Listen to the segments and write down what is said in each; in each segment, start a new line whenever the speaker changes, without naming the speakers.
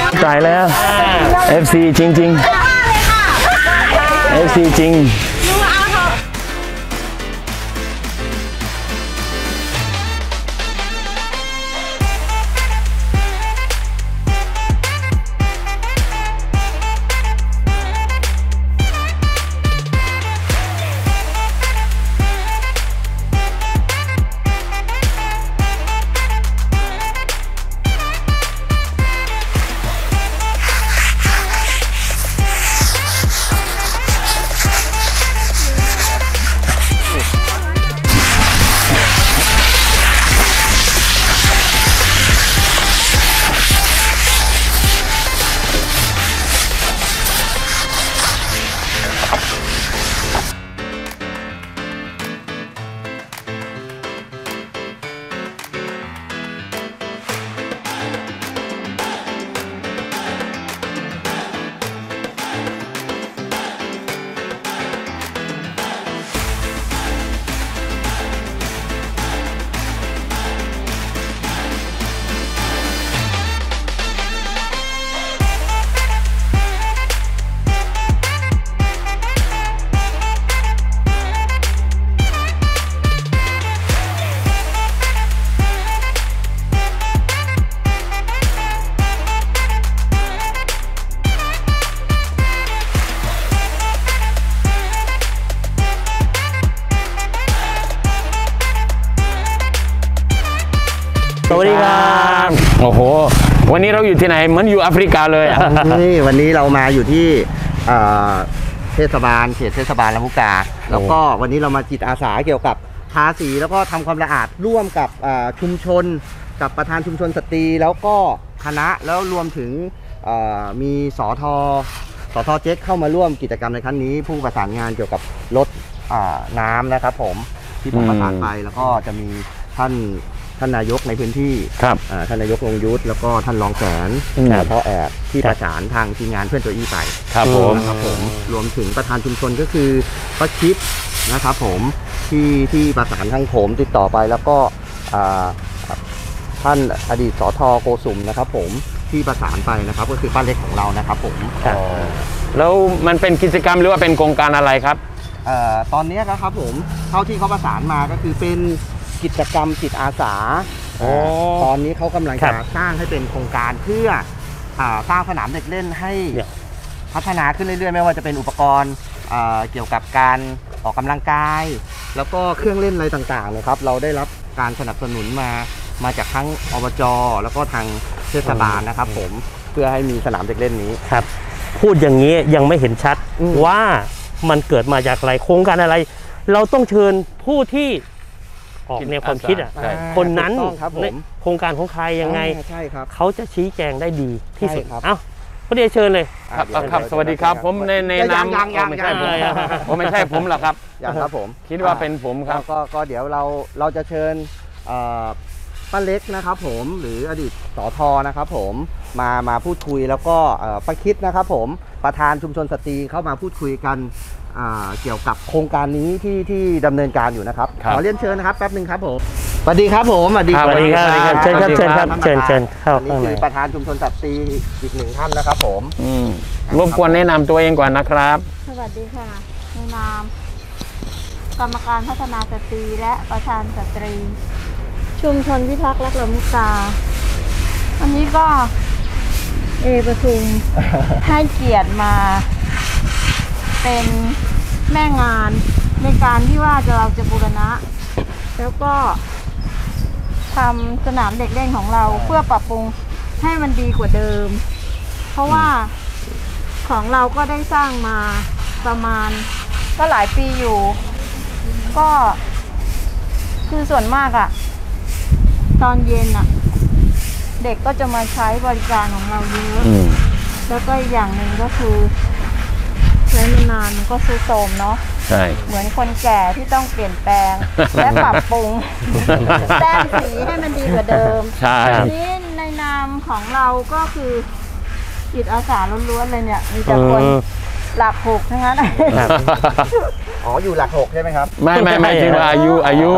จ่ายแล้ว FC จริงๆ FC จริงสวัสดีครับโอ้โหวันนี้เราอยู่ที่ไหนเหมือนอยู่แอฟริกาเลย
นี่วันนี้เรามาอยู่ที่เทศบาลเขตเทศบาลลำพูกาแล้วก็วันนี้เรามาจิตอาสาเกี่ยวกับทาสีแล้วก็ทำความสะอาดร่วมกับชุมชนกับประธานชุมชนสตรีแล้วก็คณะแล้วรวมถึงมีสทเจ๊กเข้ามาร่วมกิจกรรมในครั้งนี้ผู้ประสานงานเกี่ยวกับรถน้ำนะครับผมที่ผมประสานไปแล้วก็จะมีท่านนายกในพื้นที่ท่านนายกลงยุทธแล้วก็ท่านรองแสนพ่อแอบที่ประสานทางทีมงานเพื่อนตัวอี้ไปครับผมรวมถึงประธานชุมชนก็คือป้าคิดนะครับผมที่ประสานทางผมติดต่อไปแล้วก็ท่านอดีตสท.โกสุมนะครับผมที่ประสานไปนะครับก็คือป้าเล็กของเรานะครับผม
แล้วมันเป็นกิจกรรมหรือว่าเป็นโครงการอะไรครับ
ตอนนี้นะครับผมเท่าที่เขาประสานมาก็คือเป็นกิจกรรมจิตอาสาตอนนี้เขากำลังจะสร้างให้เป็นโครงการเพื่อสร้างสนามเด็กเล่นให้พัฒนาขึ้นเรื่อยๆไม่ว่าจะเป็นอุปกรณ์เกี่ยวกับการออกกำลังกายแล้วก็เครื่องเล่นอะไรต่างๆนะครับเราได้รับการสนับสนุนมาจากทั้งอบจ.แล้วก็ทางเทศบาลนะครับผมเพื่อให้มีสนามเด็กเล่นนี้
ครับพูดอย่างนี้ยังไม่เห็นชัดว่ามันเกิดมาจากอะไรโครงการอะไรเราต้องเชิญผู้ที่ออกแนวความคิดคนนั้นโครงการของใครยังไงเขาจะชี้แจงได้ดีที่สุดเอ้าพอดีเชิญเลย
ครับสวัสดีครับผมในนามไม่ใช่ผมไม่ใช่ผมหรอกครับ
อย่างครับผม
คิดว่าเป็นผมครับ
ก็เดี๋ยวเราจะเชิญป้าเล็กนะครับผมหรืออดีตสท.นะครับผมมาพูดคุยแล้วก็ป้าคิดนะครับผมประธานชุมชนสตรีเข้ามาพูดคุยกันเกี่ยวกับโครงการนี้ที่ดำเนินการอยู่นะครับขอเรียนเชิญนะครับแป๊บนึงครับผมสวัสดีครับผมสวัสดีครับ
เชิญครับเชิญครับเชิญเข้า
นี่คือประธานชุมชนสตรีอีกหนึ่งท่านนะครับผม
รบกวนแนะนำตัวเองก่อนนะครับ
สวัสดีค่ะในนามกรรมการพัฒนาสตรีและประธานสตรีชุมชนพิทักษ์รักลำพูกาวันนี้ก็ประชุมให้เกียรติมาเป็นแม่งานในการที่ว่าเราจะบูรณะแล้วก็ทำสนามเด็กเล่นของเราเพื่อปรับปรุงให้มันดีกว่าเดิมเพราะว่าของเราก็ได้สร้างมาประมาณก็หลายปีอยู่ก็คือส่วนมากตอนเย็นเด็กก็จะมาใช้บริการของเราเยอะแล้วก็อีกอย่างหนึ่งก็คือใช้นานมันก็ทรุดโทรมเนาะ
ใช่
เหมือนคนแก่ที่ต้องเปลี่ยนแปลงและปรับปรุงแต้มสีให้มันดีกว่าเดิม
ใช่
นี่ในนามของเราก็คือจิตอาสาล้วนๆเลยเนี่ยมีแต่คนหลักหกทั้งนั้น
อยู่หลักหกใช่ไหมครับ
ไม่ถึงว่าอายุ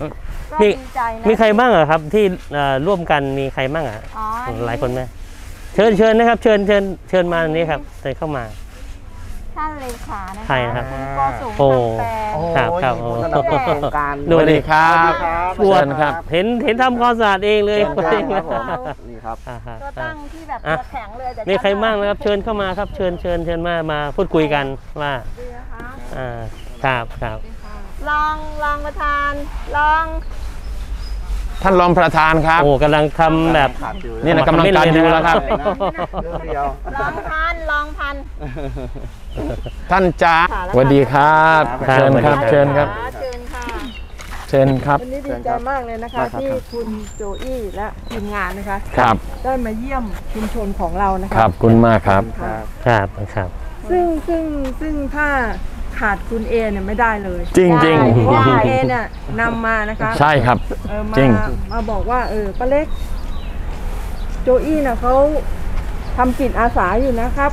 มีใครบ้างครับที่ร่วมกันมีใครบ้างหลายคนไหมเชิญนะครับเชิญมาตรงนี้ครับเชิญเข้ามา
ท่านเลขานะคะ
ใช่ครับ
คุณโกสุม
โอ้
คำแปลง
ครับ
โอ้ยผู้สนับสนุนโครงการ
ดูดิ
ครับ
ชวน
เชิญครับ
เห็นทำความสะอาดเองเลย
เชิญครับผมนี่ครับ
อ่าฮะ
ก็ตั้งที่แบบ
อ่ะ
ตัวแข็งเลยเดี๋ยว
มีใครบ้างนะครับ เชิญเข้ามาครับ เชิญมาพูดคุยกันว่า
ดีนะคะ
ครับ
ลองประธานลอง
ท่านรองประธานครับ
โอ้กำลังทำแบบ
นี่นะกำลังการอยู่แล้วครับ
เรื่องเดียว
ลองพัน
ท่านจ๋าสวัสดีครับ
ครับ
เชิญครับ เชิญครับ
เชิญค่ะ
เชิญครับ
วันนี้ดีใจมากเลยนะคะ ที่คุณโจอี้และทีมงานนะคะ
ครับ
ได้มาเยี่ยมชุมชนของเรานะ
ข
คะ
อบคุณมากครับ
ค่ะ
ครับ
ซึ่งถ้าขาดคุณเอเนี่ยไม่ได้เลย
จริง
เพราะว่าเอเนี่ยนำมานะคะ
ๆ ใช่ครับ
มา
จริง
มาบอกว่าป้าเล็กโจอี้น่ะเขาทำจิตอาสาอยู่นะครับ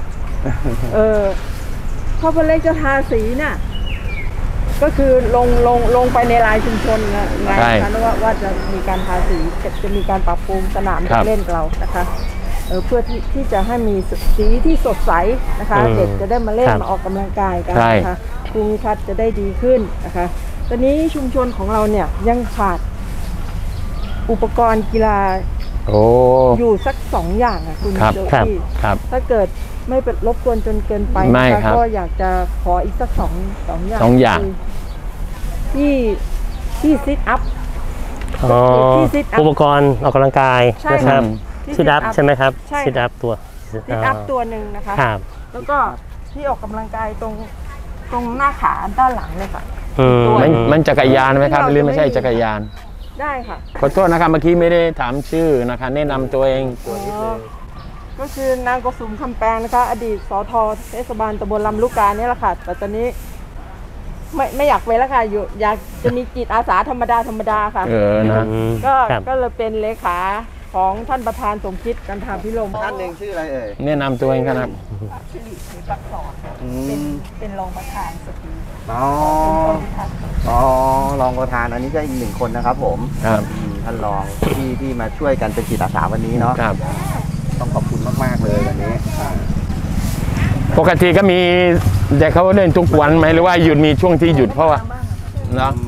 พ่อป้าเล็กจะทาสีเนี่ยก็คือลงไปในลายชุมชนนะไง
ใช่
นะคะว่าจะมีการทาสีจะมีการปรับปรุงสนาม
ครับ
เล่นเรานะคะเพื่อที่จะให้มีสีที่สดใสนะคะ เด็กจะได้มาเล่น
ครับ
มาออกกำลังกายกัน
ใช่
นะคะภูมิทัศน์จะได้ดีขึ้นนะคะตอนนี้ชุมชนของเราเนี่ยยังขาดอุปกรณ์กีฬา
โอ้
อยู่สัก2 อย่างอ่ะคุณ
ครับ
โจ
ครับ
อี้
ครับ
ถ้าเกิดไม่เป็นรบกวนจนเกินไป
ไม่
นะคะ
ครับ
ก็อยากจะขออีกสักสองอย่าง
สองอย่าง
คือที่ซิทอัพ
อ๋อ
ที่ sit up
อุปกรณ์ออกกำลังกาย
ใช่
นะครับ
ที่
ซิดับ
sit up
ใช่ไหมครับ
ใช่
ซิดับตัว
ซิทอัพตัวหนึ่งนะคะ
ครับ
แล้วก็ที่ออกกำลังกายตรงหน้าขาด้านหลังเลยค่ะ
อืม
มันจักรยานไหมครับหรือไม่ใช่จักรยาน
ได้ค่ะ
ขอโทษนะครับเมื่อกี้ไม่ได้ถามชื่อนะคะแนะนำตัวเอง
ก็คือนางกสุมคำแปลงนะคะ อดีตสทเทศบาลตำบลลำลูกกาเนี่ยแหละค่ะแต่ตอนนี้ไม่อยากไปแล้วค่ะอยากจะมีจิตอาสาธรรมดาค่ะ
นะ
ก็เลยเป็นเลขาของท่านประธานสมคิดกันทาพิรม
ท่านหนึ่งชื่ออะไรเอ่ย
แนะนำตัวเองครับ
สิริศรีปักษรเป็นรองประธานสตรี
อ๋อรองประธานอันนี้ก็อีก1 คนนะครับผม
ครับ
ท่านรองที่มาช่วยกันเป็นจิตอาสาวันนี้เนาะ
ครับ
ต้องขอบคุณมากๆเลยวันนี้
ปกติก็มีแต่เขาเล่นทุกวันไหมหรือว่าหยุดมีช่วงที่หยุดเพราะว่าเนาะ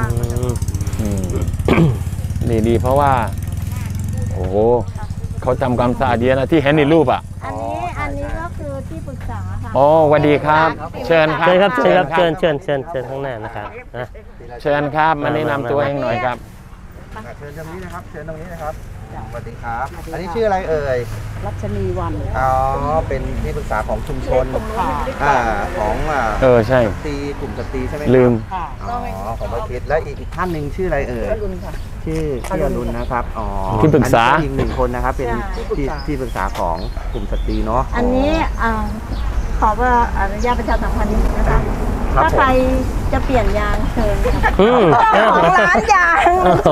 ดีเพราะว่า โอ้โหเขาทำความสะอาดเยอะนะที่เห็นในรูปอ่ะ
อันนี้ก็คือที่ปรึกษาค่ะ
โอ้สวัสดีครับ เชิญครับ
เชิญข้างหน้านะครับนะ
เชิญครับมาแนะนำตัวเองหน่อยครับ
เชิญตรงนี้นะครับเชิญตรงนี้นะครับสวัสดีครับ อันนี้ชื่ออะไรเอ่ย
รัชนีวัน
อ๋อเป็นที่ปรึกษาของชุมชนของ
ใช่
สตรีกลุ่มสตรีใช่ไหมครับ
ลืม
ค่ะ
อ๋อของพระคิดและอีกท่านหนึ่งชื่ออะไรเอ่ย
อรุณค่ะ
ชื่ออรุณนะครับอ๋อ
ที่ปรึกษา
อันนี้อีก1 คนนะครับเป็นที่ปรึกษาของกลุ่มสตรีเนาะ
อันนี้ขออนุญาตประชาสัมพันธ์นิดนึงนะคะ
ครับ
ถ้าใครจะเปลี่ยนยางเชิญค่ะ
อืม
ของร้านยาง
โอ้โห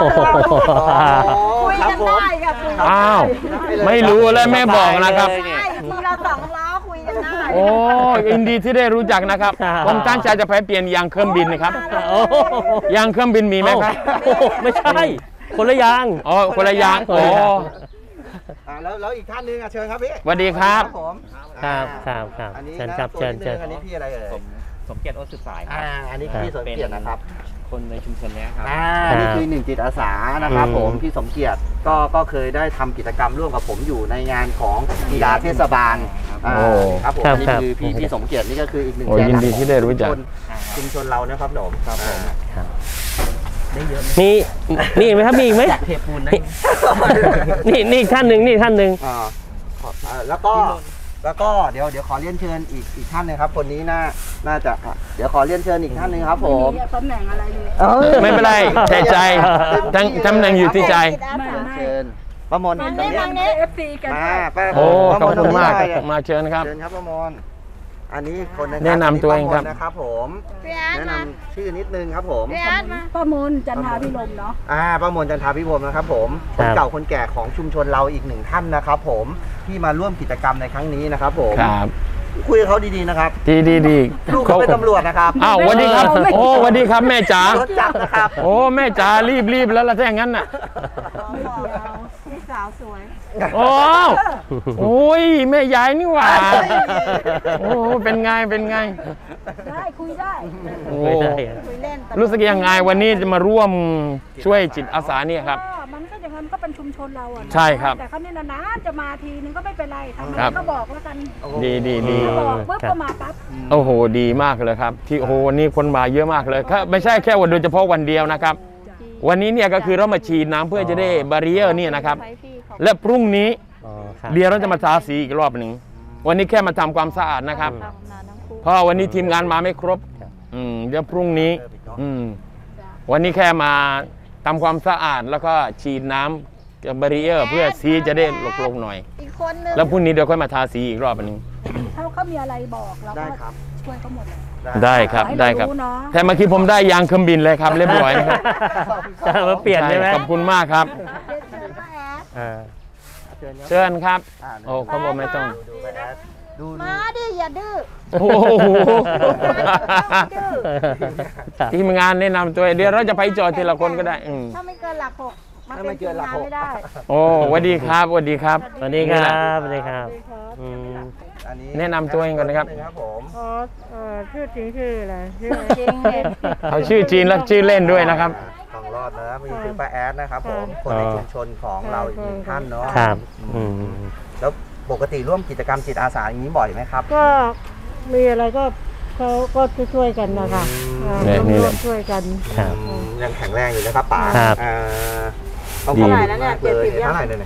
คุยกันได้ค่ะคุยกันได้
อ้าว ไม่รู้แล้วแม่บอกนะครับ
ใช่ทีละ2 ล้อคุยกันได้
โอ้ยินดีที่ได้รู้จักนะครับผมตั้งใจจะไปเปลี่ยนยางเครื่องบินนะครับ
โอ้โห
ยางเครื่องบินมีไหมครับ
โอ้โหไม่ใช่ คนละอยาง
อ๋อคนละยางอ๋อ
แล้วอีกท่านหนึงเชิญครับพี่
สวัสดีครับ
ผม
ครับ
อันนี้
เชิญ
นะครับ
เชิญ
ตัวนิดนึงอันนี้พี่อะไรเอ่ย
สมเกียรติโอสุดสายครับ
อันนี้พี่สมเกียรตินะครับ
คนในชุมชนเนี้ยครับ
อันนี้คือ1 จิตอาสานะครับผมพี่สมเกียรติก็เคยได้ทำกิจกรรมร่วมกับผมอยู่ในงานของกีฬาเทศบาล
โอ้
ครับผม
ครับ
อันนี้คือพี่สมเกียรตินี่ก็คืออีก1
โอ้ยินดีที่ได้รู้จัก
ชุมชนเรานะครับผมครับผม
มีอีกไหมครับมีอีกไหม
เทปูนนะ
นี่อีกท่านหนึ่ง
แล้วก็เดี๋ยวขอเรียนเชิญอีกท่านหนึงครับคนนี้น่าจะเดี๋ยวขอเรียนเชิญอีกท่านหนึงครับผม
ตำแหน่งอะไรเลย
ไม่เป็นไรใจใจทั้งตำแหน่งอยู่ที่ใจ
เชิญป้ามนตรงนี้
FC กัน
มาป้า
โอ้ขอบคุณมาก
ป้ตรงนี้
มาเชิญครับ
เชิญครับป้ามนอันนี้คนหงครับ
แนะนำตัวเองครับ
ป้ามนนะครับผม
พี่อาร์ต
แนะ
มาน
ำชื่อนิดนึงครับผม
พี่อาร์ตมา
ป้ามนจันทาพิรมเนาะ
ป้ามนจันทาพิวมนะครับผมคนเก่าคนแก่ของชุมชนเราอีก1 ท่านนะครับผมที่มาร่วมกิจกรรมในครั้งนี้นะครับผม
ครับ
คุยกับเขาดีๆนะครับ
ดี
ลูกเขาเป็นตำรวจนะครับ
อ้าวสวัสดีครับ โอ้สวัสดีครับแม่จ๋าร
ถจับนะครับ
โอ้แม่จ๋ารีบแล้วละถ้าอย่างนั้นน่ะ
พี่สาวสวย
โอ้โอ้ยแม่ยายนี่หว่าโอ้เป็นไงเป็นไง
ได้คุยได้
โอ้
ไม่ได้
คุยเล่นตลก
รู้สึกยังไงวันนี้จะมาร่วมช่วยจิตอาสาเนี่ยครับ
ก็มันก็อย่างนั้นก็เป็นชุมชนเราอะนะ
ใช่ครับ
แต่เขาเนี่ยนานๆจะมาทีนึงก็ไม่เป็นไรทำไม
ครับ
ก็บอกแล้วกัน
ดีดีดี
ถ้าบอกปุ๊บก็มาปั๊บ
โอ้โหดีมากเลยครับ ที่โอ้โหวันนี้คนมาเยอะมากเลยครับไม่ใช่แค่วันโดยเฉพาะวันเดียวนะครับ วันนี้เนี่ยก็คือเรามาฉีดน้ำเพื่อจะได้บารีเออร์เนี่ยนะครับ
ใช้พี่ของ
และพรุ่งนี้
อ๋อครับ
เดี๋ยวเราจะมาทาสีอีกรอบหนึ่งวันนี้แค่มาทำความสะอาดนะครับ
ทำนานทั้งคู่
เพราะวันนี้ทีมงานมาไม่ครบเดี๋ยวพรุ่งนี้วันนี้แค่มาทำความสะอาดแล้วก็ฉีดน้ำกับบารีเออร์เพื่อสีจะได้ลงๆหน่อย
อีกคนนึง
แล้วพรุ่งนี้เดี๋ยวค่อยมาทาสีอีกรอบหนึง
ถ้าเขามีอะไรบอกเรา
ได้
ก็
ครับ
ช่วยเขาหมดเลย
ได้ครับ
ให้
ได้
เรา
ครับ
รู้เนาะ
แต่เมื่อกี้ผมได้ยางเครื่องบินเลยครับเรียบร้อยนะครับ
จะมาเปลี่ยนใช่ไหม
ขอบคุณมากครับ
เชิญป้าแอด
อ่า
เชิญครับโอ้เขาบอกไม่ต้อง
ดูไปแอดดู
มาดิอย่าดื้อ
โอ้โห
ดื้อ
ทีมงานแนะนำตัวเดี๋ยวเราจะไปจอทีละคนก็ได้
ถ้าไม่เกินหลักหกมาเป็นทีมงานไม่ได้
โอ้สวัสดีครับสวัสดีครับ
สวัสดีครับสวัสดีครับอืม
อันนี้
แนะนำตัวเองก่อนนะครับ
ครับผม
อ๋อชื่อจริงชื่ออะไรชื่อ
จริงเลย
เขาชื่อจีนและชื่อเล่นด้วยนะครับ
ต้องรอดนะมีคือป้าแอดนะครับผมคนในชุมชนของเราอีกหนึ่งท่านเนาะ
ครับอืม
แล้วปกติร่วมกิจกรรมจิตอาสาอย่างนี้บ่อยไหมครับ
ก็มีอะไรก็เขาก็ช่วยกันนะคะร่วมช่วยกัน
ครับ
ยังแข็งแรงอยู่นะครับป๋า
ครับ
ต้องขอบคุณมากเลยเท่าไหร่เนี่ย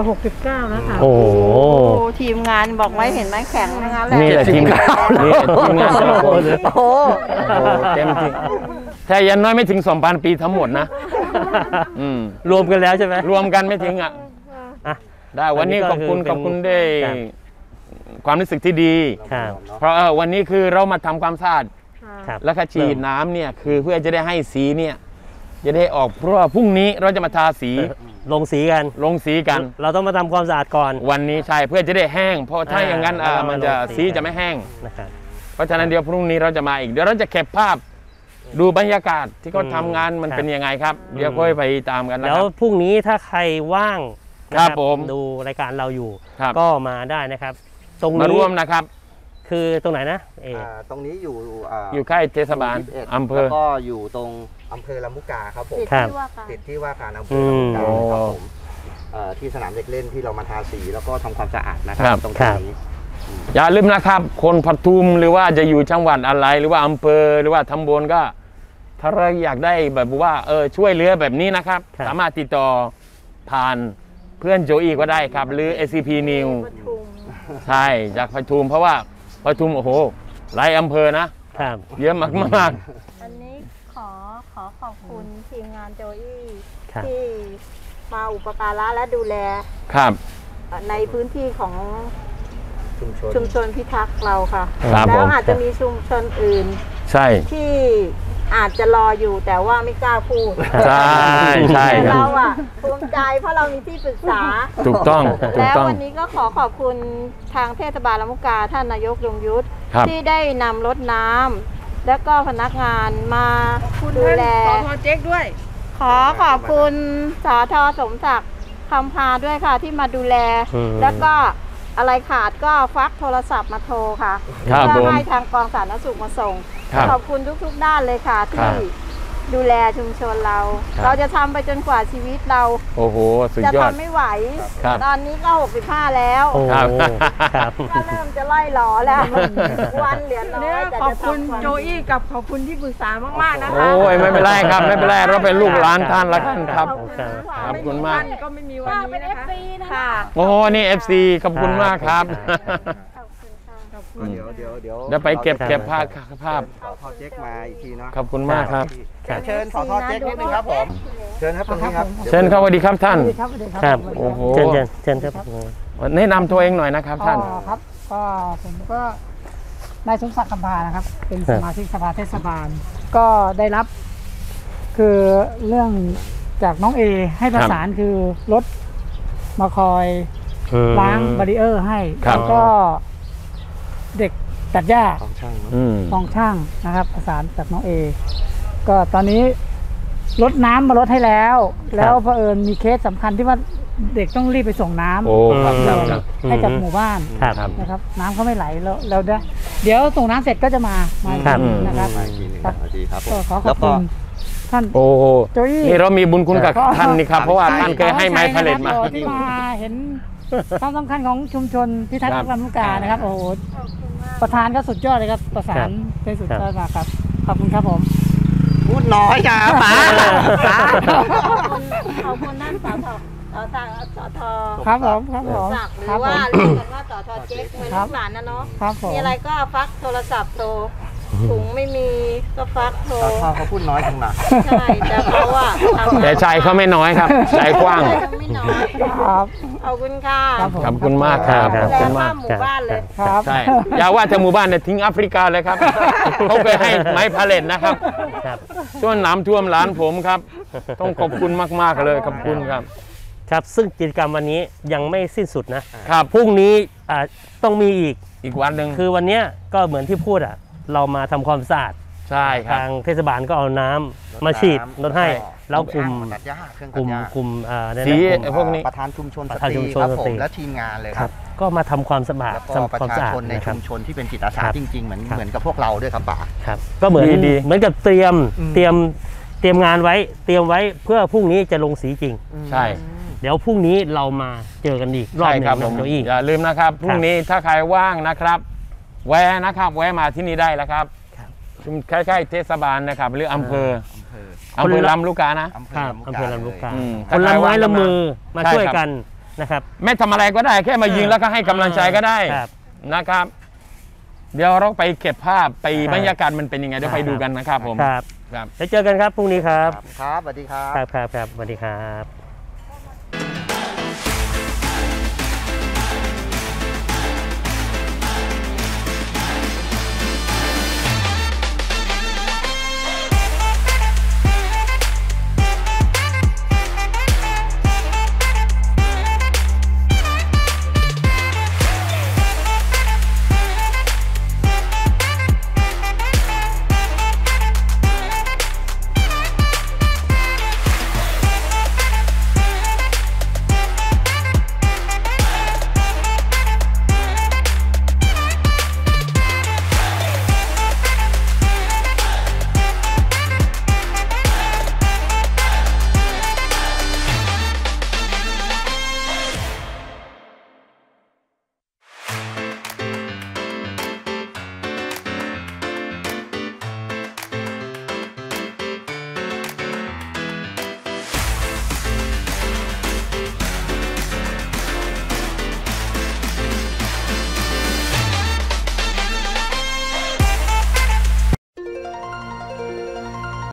69แล้วค่ะ
โอ้โห
โอ้ทีมงานบอกไว้เห็นไหมแข็งนะคะแหละ
นี่แหละทีมงานนี่ทีมงานแต่ละคน
โอ้โห
โอ้โหเต็มที่แต่อยันน้อยไม่ถึง 2,000 ปีทั้งหมดนะ
รวมกันแล้วใช่ไหม
รวมกันไม่ถึงอ่ะ
อ่ะ
ได้วันนี้ขอบคุณ
อันนี้ก็คือ
ขอบคุณด้วย
ครับ
ความรู้สึกที่ดี
ครับ
เพราะวันนี้คือเรามาทำความสะอาด
ครับ
แล้วก็ฉีดน้ำเนี่ยคือเพื่อจะได้ให้สีเนี่ยจะได้ออกเพราะว่าพรุ่งนี้เราจะมาทาสี
ลงสีกัน
ลงสีกัน
เราต้องมาทำความสะอาดก่อน
วันนี้ใช่เพื่อจะได้แห้ง เพราะถ้าอย่างนั้น
แล้วก็
มันจะ
ลงสี
สีจะไม่แห้ง
นะครับ
เพราะฉะนั้นเดี๋ยวพรุ่งนี้เราจะมาอีกเดี๋ยวเราจะเก็บภาพดูบรรยากาศที่เขาทำงานมันเป็นยังไงครับ เดี๋ยวค่อยไปตามกันนะ
แล้
คว รับ
พรุ่งนี้ถ้าใครว่างนะ
ครับผม
ดูรายการเราอยู่
ครับ
ก็มาได้นะครับ ตรง
มา
นี้
ร่วมนะครับ
คือตรงไหนนะเอ
ตรงนี้อยู่
อยู่ใกล้เทศบาล
21
อำเภอ
แล้วก็อยู่ตรงอำเภอลำลูกกาครับผม
ครับ
ติดที่ว่าการอำเภอลำลูกกาครับผมที่สนามเด็กเล่นที่เรามาทาสีแล้วก็ทำความสะอาดนะค
ครั
รับ ตรงนี้
อย่าลืมนะครับ คนปทุมหรือว่าจะอยู่จังหวัดอะไรหรือว่าอำเภอหรือว่าตำบลก็ ถ้าเราอยากได้แบบว่าช่วยเหลือแบบนี้นะครับ
ครับ
สามารถติดต่อผ่านเพื่อนโจอีก็ได้ครับ หรือ SCP New ใช่จากปทุมเพราะว่าปทุมโอ้โหหลายอำเภอนะ
ครับ
เยอะมาก
อันนี้ขอขอบคุณทีมงานโจอี้
ครับ
ที่มาอุปการะและดูแล
ๆ ครับ
ในพื้นที่ของ
ชุมชน
ชุมชนพิทักษ์เราค่ะ
ครับผ
แล้ว
ม
อาจจะมีชุมชนอื่น
ใช่
ที่อาจจะรออยู่แต่ว่าไม่กล้าพูด
ใช่ใช่
แต่
ครั
เรา
บ
อะภูมิใจเพราะเรามีที่ปรึกษา
ถูกต้องถูก
แล้ว
ต้อง
วันนี้ก็ขอบคุณทางเทศบาลลำลูกกาท่านนายกยงยุทธ
ครับ
ที่ได้นำรถน้ำแล้วก็พนักงานมาดูแล
สทเจ๊กด้วย
ขอบคุณสทสมศักดิ์คำพาด้วยค่ะที่มาดูแล
อืม
แล้วก็อะไรขาดก็ฟักโทรศัพท์มาโทรค่ะ
ครับ
เพื่
ผ
อ
ม
ให้ทางกองสาธารณสุขมาส่ง
ครับ
ขอบคุณทุกๆด้านเลยค่ะ
ครั
ที่
บ
ดูแลชุมชนเรา
ครับ
เราจะทำไปจนกว่าชีวิตเรา
โอ้โห สุด
จะ
ยอด
ทำไม่ไหว
ครับ
ตอนนี้ก็ 65 แล้ว
โอ้โห
ครับ
ครับ
ก็เริ่มจะไล่หลอแล้ว วันเหลือน้อยแต่
ขอบ
จะ
คุณ
ทำวาม
โจอี้กับขอบคุณที่ปรึกษามากๆนะคะ
โอ้ยไม่เป็นไรครับไม่เป็นไรเราเป็นลูกหลานท่านละกันครับ ขอบคุณมาก
ก็ไม่มีวัน
ป้า
นี้
เป็น
นะคะ
FC นะ
ค่ะ
โอ้นี่ FC ขอบคุณมากครับ
เดี๋ยว
เดี๋ยวไปเก็บภาพ
สทเจ๊กมาอีกทีเนาะ
ขอบคุณมากครับ
เชิญสทเจ๊กนิดนึงครับผม เชิญครับตรงนี้ครับ
เชิญครับสวัสดีครับท่าน
ครับ
โอ้โห
เชิญครับ
แนะนำตัวเองหน่อยนะครับท่าน
ครับ ก็ผมก็นายสมศักดิ์คำพานะครับ เป็นสมาชิกสภาเทศบาล ก็ได้รับ คือเรื่องจากน้องเอให้ประสานคือรถมาคอยล้างบาริเออร์ให้
ครับ
แล้วก็เด็กตัดหญ้า
อืม
กองช่างนะครับ ประสานจากน้องเอ ก็ตอนนี้รถน้ำมาลดให้แล้ว แล้วเผอิญมีเคสสำคัญที่ว่าเด็กต้องรีบไปส่งน้ำ
โอ้ครับครับครับ
ให้กับหมู่บ้าน
ครับ
นะครับ น้ำเขาไม่ไหลแล้วเดี๋ยวส่งน้ำเสร็จก็จะมา
ครับ
นะครับ
มาอีกทีหนึง
ครับ
สวัสดีครับผ
ก็
ม
ขอข
แล้
อบ
วก็
คุณท่าน
โอ้โห
โจอี้
นี่เรามีบุญคุณกับ
ก็
ท่านนี่ครับ เพราะว่าท่านเคยให้ไม้พาเลทมา
ที่มาเห็นความสำคัญของชุมชนพิทักษ์ลำลูกกานะครับโอ้โหประธานก็สุดยอดเลยครับประสานได้สุดยอดมากครับขอบคุณครับผม
พูดน้อยจ้าป๋าป๋า
ขอบคุณท่านสทสท
ครับผมครับผม
ศักดิ์หรื
ครั
อบ
ผ
ว่าม เรียกกันว่าสทเจ๊กเหมือน
ครั
ลู
บ
กหลานนะเนาะ
ครับผม
มีอะไรก็ฟักโทรศัพท์โทรถุงไม่มีก็ฟักโทร
พ่อเขาพูดน้อยจังนะ
ใช่แต่เขาอะทำงาน
แต่ใจเขาไม่น้อยครับ ใจกว้าง
ใจเขาไม่น้อย
ครับ
ขอบคุณค่ะ
ครับผม
ขอบคุณมากครับ
ค
ข
รั
อบ บคุณมาก
หมู่บ้านเลย
ครับ
ใช่อย่าว่าแต่หมู่บ้านเนี่ยทิ้งแอฟริกาเลยครับเขาเคยให้ไม้พาเลทนะครับ
ครับ
ช่วงน้ำท่วมร้านผมครับ ต้องขอบคุณมากๆเลยขอบคุณครับ
ครับซึ่งกิจกรรมวันนี้ยังไม่สิ้นสุดนะครับ พรุ่งนี้ต้องมีอีก
วันหนึ่ง
คือวันเนี้ยก็เหมือนที่พูดเรามาทำความสะอาด
ใช่ครับ
ทางเทศบาลก็เอาน้ำมาฉีดรถให้ แล้วกลุ่ม
ตัดหญ้าเครื่อง
ก
ตัด
ลุ่ม
หญ้าก
ลุ่มเนี่ย
สี
นะกลุ่ม
ไอ้พวกนี้
ประธานชุมชน
ประ
ส
ธาน
ต
ชุ
รี
มชน
ครับ
ส
ผ
ตรี
มและทีมงานเลย
ค
ค
รั
รั
บบ ก็มาทำความสะอาด
แล้วก็ประ
ทำความ
ชา
สะอาด
ชนใน
นะครั
ชุ
บ
มชนที่เป็นจิตอาสา
ครับ
จริงๆเหมือน
ครับ
เหมือนกับพวกเราด้วยครับป๋า
ครับก็เหมือน
ดี
เหมือนกับเตรียมงานไว้เตรียมไว้เพื่อพรุ่งนี้จะลงสีจริง
ใช่
เดี๋ยวพรุ่งนี้เรามาเจอกันอีกรอบ
ใช่
หนึ่ง
ครับ
นะ
ผม
โจอี้
อย่าลืมนะครับพรุ่งนี้ถ้าใครว่างนะครับ แวะนะครับ แวะมาที่นี่ได้แล้วครับชุมใกล้ๆเทศบาลนะครับหรืออำเภอลำลูกกานะ
ครับอำเภอลำลูกกา
อืม
คนละไม้ละมือมา
ใช่
ช่วย
ครับ
กันนะครับ
ไม่ทำอะไรก็ได้แค่มายิงแล้วก็ให้กำลังใจก็ได้
ครับ
นะครับ เดี๋ยวเราไปเก็บภาพไป
ครับ
บรรยากาศมันเป็นยังไงเดี๋ยวไปดูกันนะครับผม
ครับ
ครับ
แล้วเจอกันครับพรุ่งนี้ครับ
ครับสวัสดีครับ
ครับสวัสดีครับ